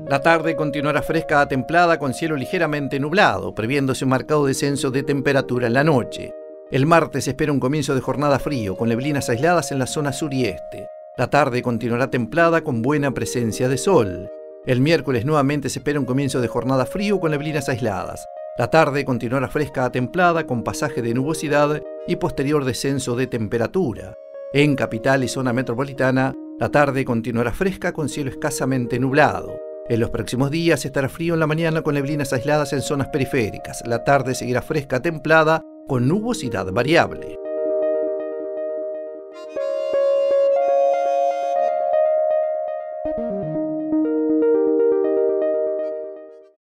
La tarde continuará fresca a templada con cielo ligeramente nublado, previéndose un marcado descenso de temperatura en la noche. El martes se espera un comienzo de jornada frío, con neblinas aisladas en la zona sur y este. La tarde continuará templada con buena presencia de sol. El miércoles nuevamente se espera un comienzo de jornada frío con neblinas aisladas. La tarde continuará fresca a templada con pasaje de nubosidad y posterior descenso de temperatura. En capital y zona metropolitana, la tarde continuará fresca con cielo escasamente nublado. En los próximos días estará frío en la mañana con neblinas aisladas en zonas periféricas. La tarde seguirá fresca templada con nubosidad variable.